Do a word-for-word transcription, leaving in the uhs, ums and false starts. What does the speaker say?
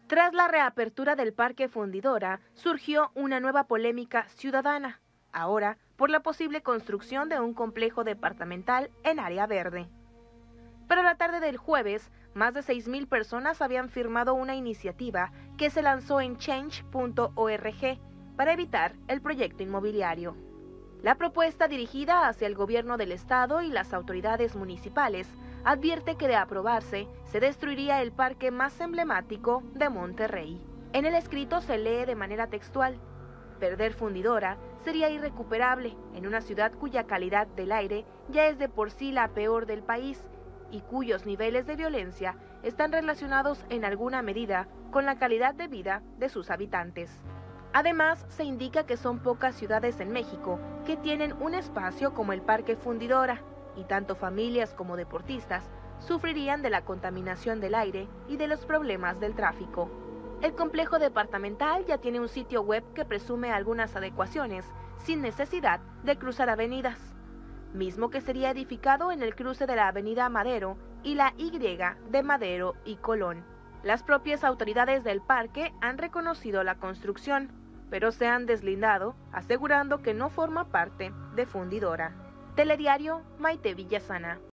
Tras la reapertura del Parque Fundidora, surgió una nueva polémica ciudadana, ahora por la posible construcción de un complejo departamental en área verde. Para la tarde del jueves, más de seis mil personas habían firmado una iniciativa que se lanzó en change punto org para evitar el proyecto inmobiliario. La propuesta, dirigida hacia el gobierno del estado y las autoridades municipales, advierte que de aprobarse, se destruiría el parque más emblemático de Monterrey. En el escrito se lee de manera textual: perder Fundidora sería irrecuperable en una ciudad cuya calidad del aire ya es de por sí la peor del país y cuyos niveles de violencia están relacionados en alguna medida con la calidad de vida de sus habitantes. Además, se indica que son pocas ciudades en México que tienen un espacio como el Parque Fundidora, y tanto familias como deportistas sufrirían de la contaminación del aire y de los problemas del tráfico. El complejo departamental ya tiene un sitio web que presume algunas adecuaciones sin necesidad de cruzar avenidas, mismo que sería edificado en el cruce de la avenida Madero y la Y de Madero y Colón. Las propias autoridades del parque han reconocido la construcción, pero se han deslindado, asegurando que no forma parte de Fundidora. Telediario, Maite Villasana.